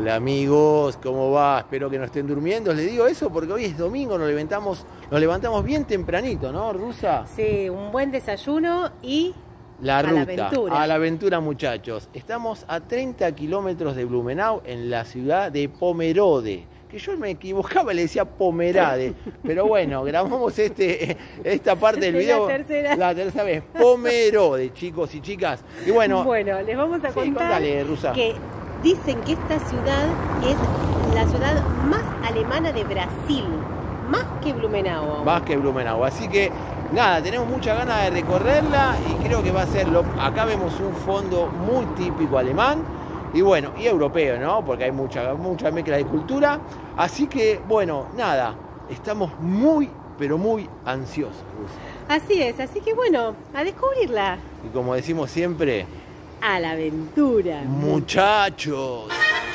Hola amigos, ¿cómo va? Espero que no estén durmiendo. Les digo eso porque hoy es domingo, nos levantamos bien tempranito, ¿no, Rusa? Sí, un buen desayuno y la ruta, aventura. a la aventura, muchachos. Estamos a 30 kilómetros de Blumenau, en la ciudad de Pomerode. Que yo me equivocaba y le decía Pomerade. Pero bueno, grabamos esta parte del video. La tercera vez. Pomerode, chicos y chicas. Y bueno, les vamos a contar contale, Rusa. Que dicen que esta ciudad es la ciudad más alemana de Brasil. Más que Blumenau. Más que Blumenau. Así que nada, tenemos muchas ganas de recorrerla y creo que va a ser acá vemos un fondo muy típico alemán y bueno, y europeo, ¿no? Porque hay mucha mezcla de cultura. Así que, bueno, nada, estamos muy, pero muy ansiosos. Así es, así que bueno, a descubrirla. Y como decimos siempre, a la aventura. Muchachos.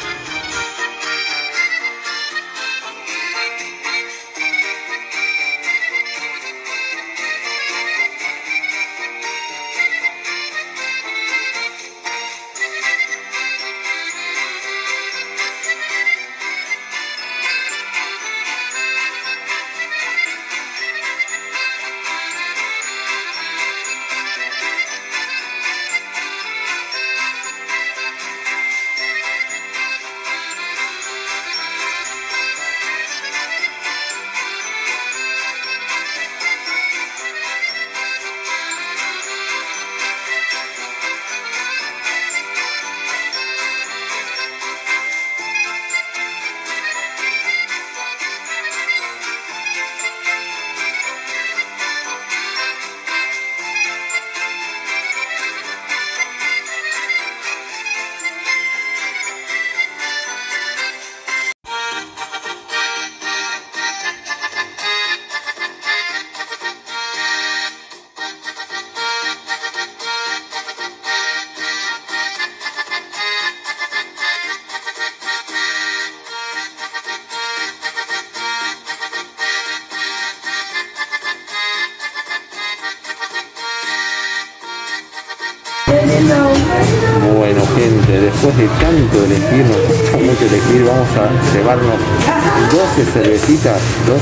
Bueno, gente, después de tanto elegir, nos gusta mucho elegir, vamos a llevarnos 12 cervecitas,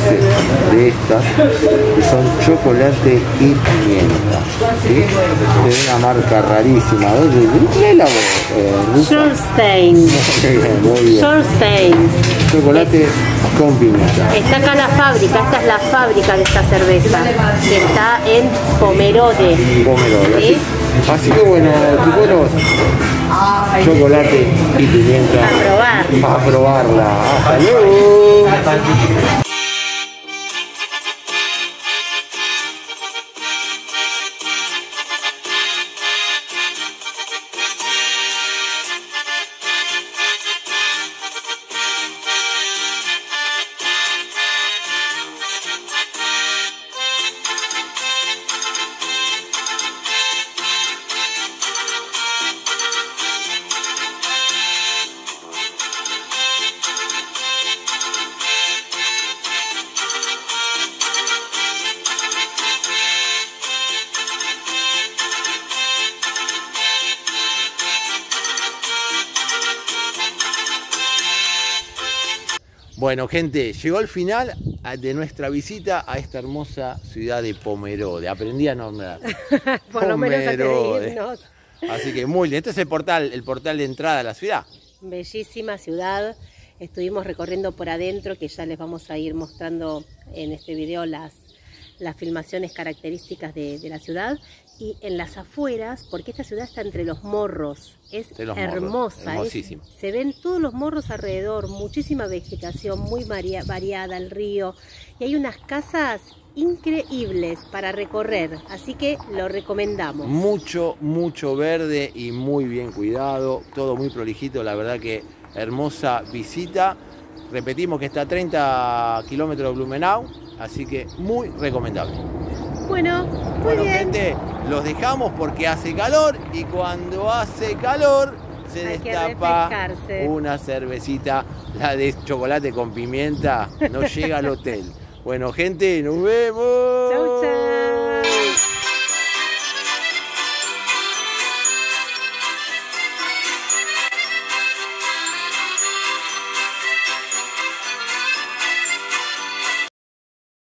12 de estas, que son chocolate y pimienta, ¿sí? De una marca rarísima, ¿de la voz? Schornstein. Muy bien. Schornstein. Chocolate con pimienta. Está acá la fábrica, esta es la fábrica de esta cerveza, que está en Pomerode. Pomerode, ¿Sí? Así que bueno, chicos, chocolate y pimienta. A probarla. Hasta luego. Bueno, gente, llegó el final de nuestra visita a esta hermosa ciudad de Pomerode. Aprendí a nombrar. Por lo menos antes de irnos. Así que muy bien. Este es el portal de entrada a la ciudad. Bellísima ciudad. Estuvimos recorriendo por adentro, que ya les vamos a ir mostrando en este video las filmaciones características de la ciudad. Y en las afueras, porque esta ciudad está entre los morros, es hermosa, hermosísimo. Se ven todos los morros alrededor, muchísima vegetación, muy variada, el río, y hay unas casas increíbles para recorrer, así que lo recomendamos. Mucho verde y muy bien cuidado, todo muy prolijito, la verdad que hermosa visita. Repetimos que está a 30 kilómetros de Blumenau, así que muy recomendable. Bueno, muy bien. Gente, los dejamos porque hace calor y cuando hace calor se destapa una cervecita, la de chocolate con pimienta, no llega al hotel. Bueno, gente, nos vemos. Chau, chau.